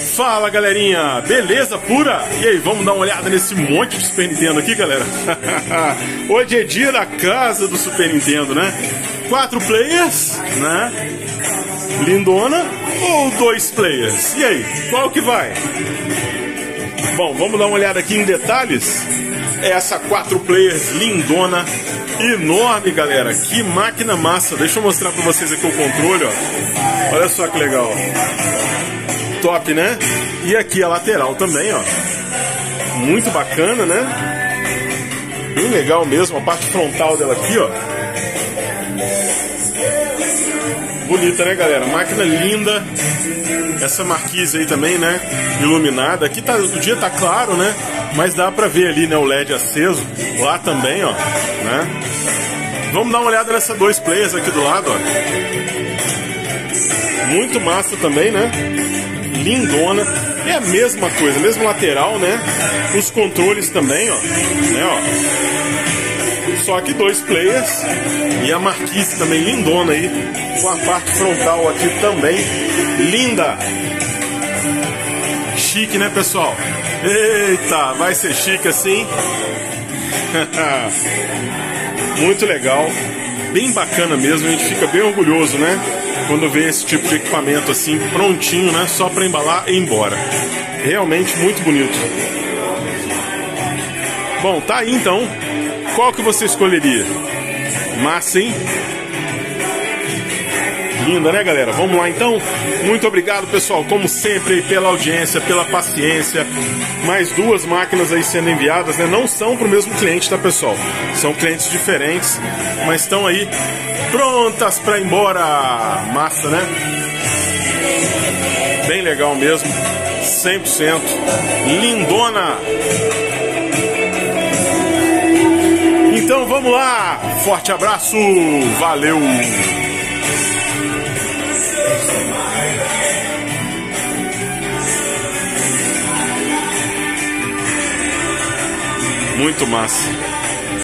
Fala galerinha, beleza pura? E aí, vamos dar uma olhada nesse monte de Super Nintendo aqui, galera? Hoje é dia da casa do Super Nintendo, né? 4 players, né? Lindona ou 2 players? E aí, qual que vai? Bom, vamos dar uma olhada aqui em detalhes. Essa 4 players lindona, enorme, galera. Que máquina massa. Deixa eu mostrar pra vocês aqui o controle, ó. Olha só que legal. Top, né? E aqui a lateral também, ó. Muito bacana, né? Bem legal mesmo. A parte frontal dela aqui, ó. Bonita, né, galera? Máquina linda. Essa marquise aí também, né? Iluminada. Aqui tá, o dia tá claro, né? Mas dá pra ver ali, né? O LED aceso. Lá também, ó. Né? Vamos dar uma olhada nessa 2 players aqui do lado, ó. Muito massa também, né? Lindona. É a mesma coisa, mesmo lateral, né? Os controles também, ó. Né, ó. Só que 2 players. E a marquise também lindona aí. Com a parte frontal aqui também linda. Chique, né, pessoal? Eita, vai ser chique assim. Muito legal. Bem bacana mesmo. A gente fica bem orgulhoso, né? Quando vê esse tipo de equipamento assim, prontinho, né? Só para embalar e ir embora. Realmente muito bonito. Bom, tá aí então. Qual que você escolheria? Massa, hein? Linda, né, galera? Vamos lá então. Muito obrigado, pessoal, como sempre, pela audiência, pela paciência. Mais 2 máquinas aí sendo enviadas, né? Não são para o mesmo cliente, tá, pessoal? São clientes diferentes, mas estão aí prontas para ir embora. Massa, né? Bem legal mesmo. 100%. Lindona. Então vamos lá. Forte abraço. Valeu. Muito massa.